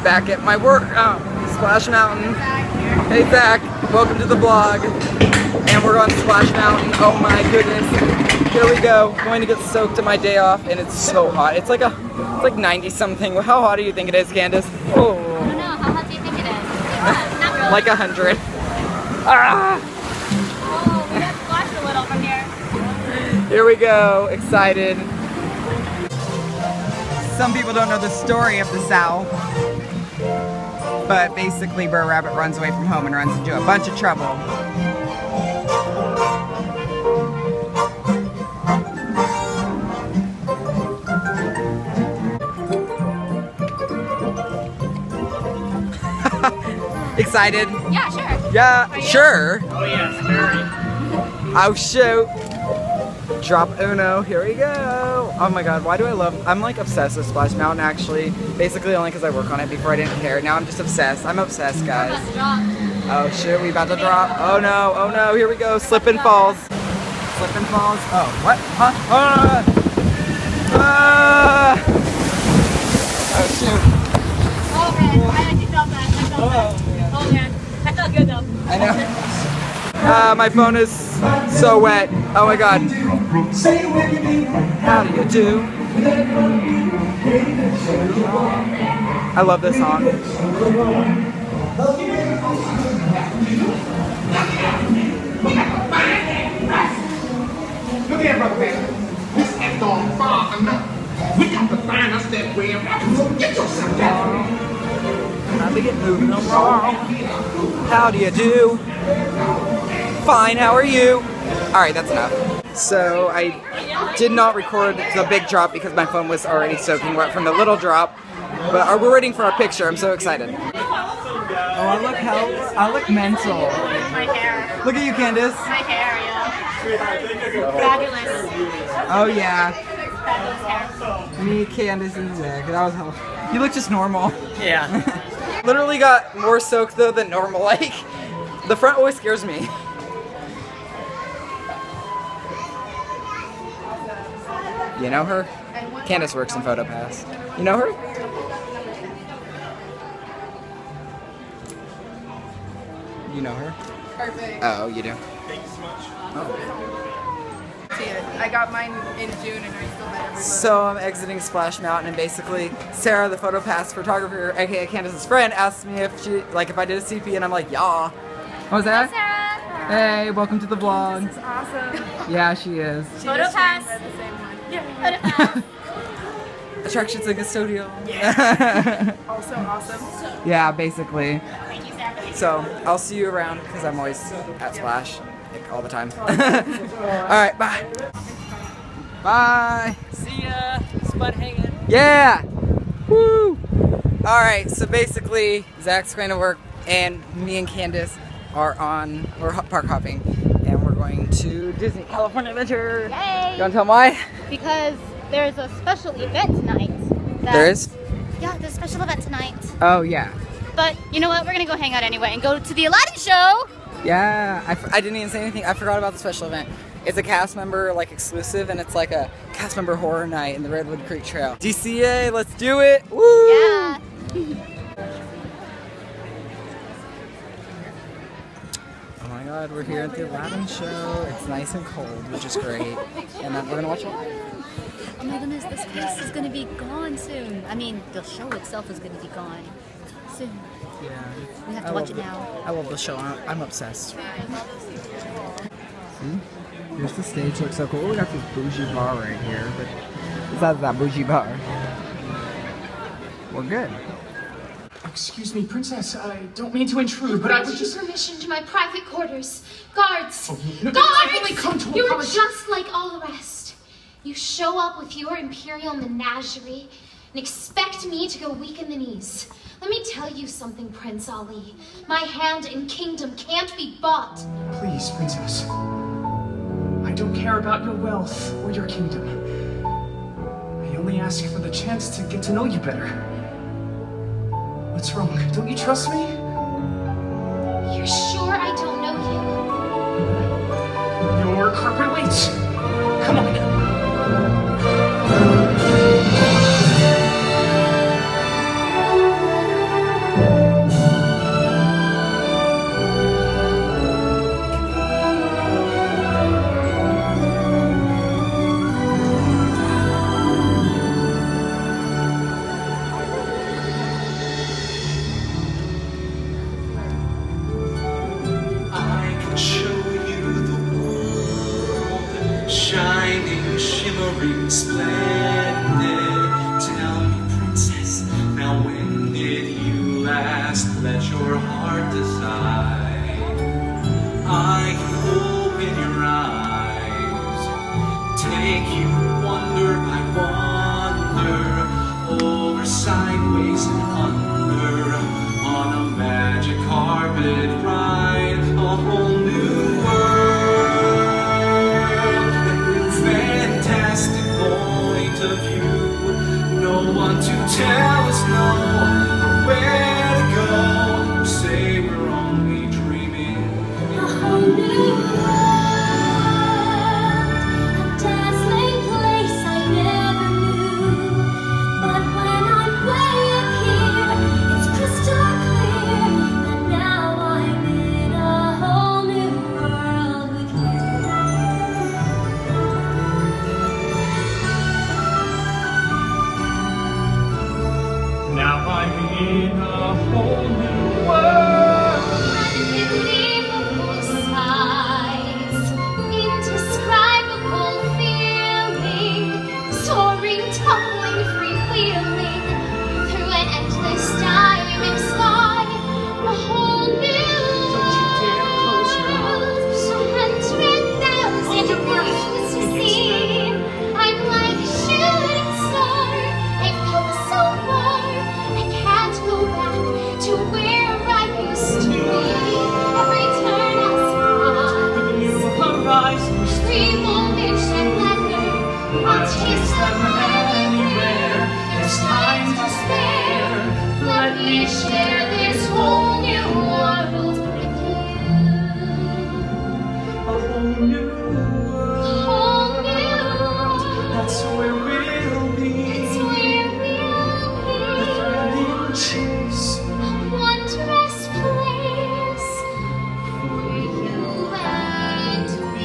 back at my work, Splash Mountain. Hey Zach, welcome to the vlog. And we're on Splash Mountain. Oh my goodness. Here we go. Going to get soaked on my day off, and it's so hot. It's like 90 something. How hot do you think it is, Candace? Oh. I don't know. How hot do you think it is? Not really. Like 100. Ah. Oh, we got splashed a little from here. Here we go. Excited. Some people don't know the story of the South, but basically Brer Rabbit runs away from home and runs into a bunch of trouble. Excited? Yeah, sure. Yeah, sure. Oh yes, very. Oh shoot. Drop Uno, here we go. Oh my god, why do I love, I'm like obsessed with Splash Mountain actually. Basically only because I work on it. Before I didn't care. Now I'm just obsessed. I'm obsessed, guys. Oh shoot, we about to drop. Oh no, here we go. Slip and falls. Slip and falls. Oh, what? Huh? Oh shoot. Oh man, I actually felt that. Oh man, I felt good though. I know. My phone is so wet. Oh my god. How do you do? I love this song. Look here, brother man. This has gone far enough. We got to find us that way of rapping, so get yourself down. Time to get moving along. How do you do? Fine, how are you? Alright, that's enough. So, I did not record the big drop because my phone was already soaking wet from the little drop. But we're waiting for our picture. I'm so excited. Oh, I look mental. My hair. Look at you, Candace. My hair, yeah. Fabulous. Oh, yeah. Fabulous hair. Me, Candace, and Zach. That was hell. You look just normal. Yeah. Literally got more soaked though than normal. Like, the front always scares me. You know her? Candace works in PhotoPass. You know her? You know her? Perfect. Oh, you do? Thank you so much. Oh. I got mine in June and I still met everybody. So I'm exiting Splash Mountain, and basically Sarah, the PhotoPass photographer, aka Candace's friend, asked me if I did a CP, and I'm like, yeah. What was that? Sarah. Hey, welcome to the vlog. This is awesome. Yeah, she is. PhotoPass. The same one. Yeah, PhotoPass. Attractions and custodial. Yeah. Also awesome. Yeah, basically. Thank you, Sarah. So I'll see you around because I'm always at Splash, like all the time. Alright, bye. Bye. See ya. Spud hanging. Yeah. Woo. Alright, so basically Zach's going to work and me and Candace we're park hopping and we're going to Disney California Adventure. Yay! You want to tell them why? Because there's a special event tonight. There is? Yeah, there's a special event tonight. Oh yeah. But you know what? We're gonna go hang out anyway and go to the Aladdin show. Yeah, I didn't even say anything. I forgot about the special event. It's a cast member like exclusive, and it's like a cast member horror night in the Redwood Creek Trail. DCA, let's do it! Woo! Yeah. Oh my god, we're here at the Aladdin show. It's nice and cold, which is great. And then we're gonna watch it. Oh my goodness, this place is gonna be gone soon. I mean, the show itself is gonna be gone soon. Yeah. We have to watch it now. I love the show. I'm obsessed. See? Here's the stage. Looks so cool. We got this bougie bar right here, but besides that bougie bar, we're good. Excuse me, princess. I don't mean to intrude, but I was just... permission to my private quarters. Guards! Oh, no, I've only come Guards! to You're apologize. just like all the rest. You show up with your imperial menagerie and expect me to go weaken the knees. Let me tell you something, Prince Ali. My hand in kingdom can't be bought. Please, princess. I don't care about your wealth or your kingdom. I only ask for the chance to get to know you better. What's wrong? Don't you trust me? You're sure I don't know you? Your carpet waits. Come on. new world. Whole new world. That's where we'll be. It's where we'll The thrilling chase. be. A wondrous place for you and me.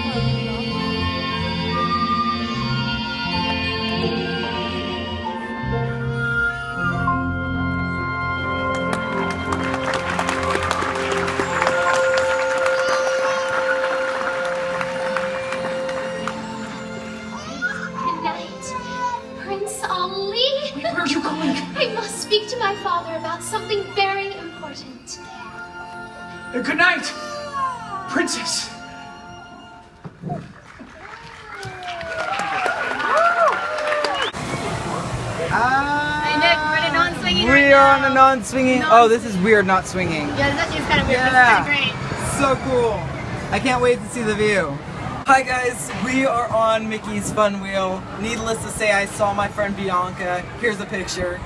Good night, Prince Ali. Wait, where are you going? I must speak to my father about something very important. Good night, Princess. Hey Nick, we're in a non-swinging right We are on now. a non-swinging. Oh, this is weird, not swinging. Yeah, this actually is kind of weird, but Yeah. it's kind of great. So cool. I can't wait to see the view. Hi guys, we are on Mickey's Fun Wheel. Needless to say, I saw my friend Bianca. Here's a picture.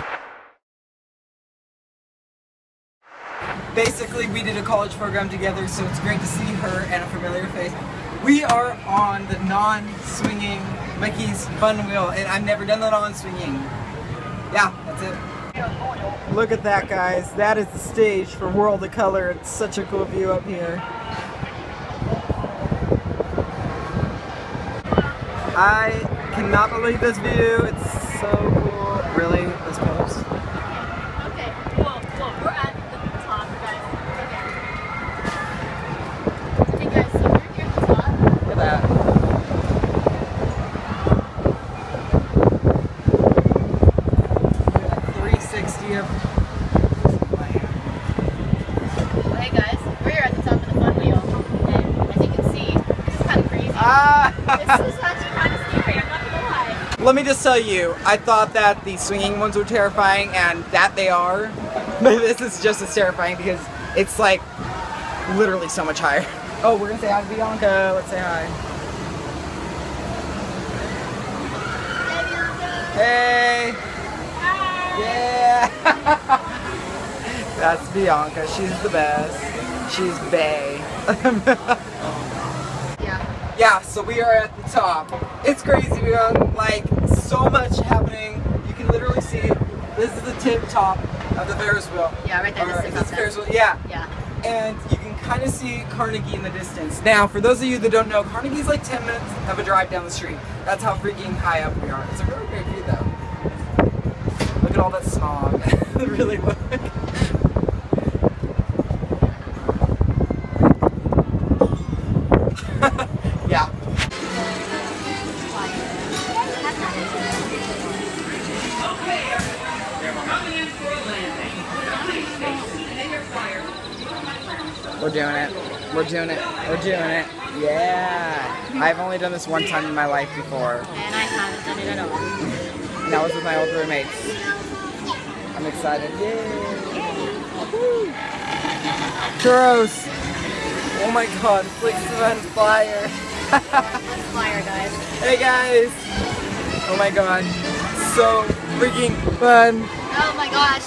Basically, we did a college program together, so it's great to see her and a familiar face. We are on the non-swinging Mickey's Fun Wheel, and I've never done the non-swinging. Yeah, that's it. Look at that, guys. That is the stage for World of Color. It's such a cool view up here. I cannot believe this view. It's so cool. Really? This pose? Okay, whoa, we're at the top, guys. Okay, guys, so we're here at the top. Look at that. 360 of Hey guys, we're here at the top of the fun wheel, and as you can see, this is kind of crazy. This is actually kind of scary, I'm not gonna lie. Let me just tell you, I thought that the swinging ones were terrifying, and that they are. But this is just as terrifying because it's like literally so much higher. Oh, we're gonna say hi to Bianca. Let's say hi. Hey! Yeah! That's Bianca. She's the best. She's bae. Yeah. Yeah, so we are at the top. It's crazy. We got like so much happening. You can literally see this is the tip top of the Ferris wheel. Yeah, right there. Or, This is is this the Ferris wheel? Yeah. Yeah. And you can kind of see Carnegie in the distance. Now, for those of you that don't know, Carnegie's like 10 minutes of a drive down the street. That's how freaking high up we are. It's a really great view though. Look at all that smog. Really look. Yeah. We're doing it. We're doing it. We're doing it. Yeah. I've only done this one time in my life before. And I haven't done it at all. And that was with my old roommates. I'm excited. Yay. Churros. Oh my god, Flix Event Flyer. Flyer, guys. Hey guys. Oh my god. So freaking fun. Oh my gosh.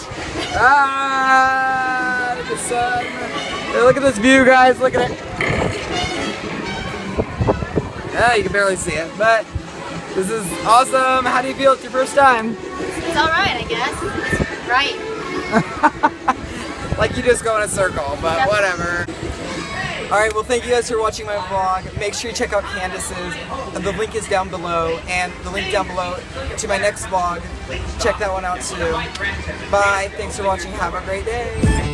Ah, the sun. Hey, look at this view, guys. Look at it. Yeah, you can barely see it, but this is awesome. How do you feel? It's your first time. It's alright, I guess. It's right. Like you just go in a circle, but Yep. whatever. Alright, well thank you guys for watching my vlog. Make sure you check out Candace's. The link is down below, and the link down below to my next vlog. Check that one out too. Bye. Thanks for watching. Have a great day.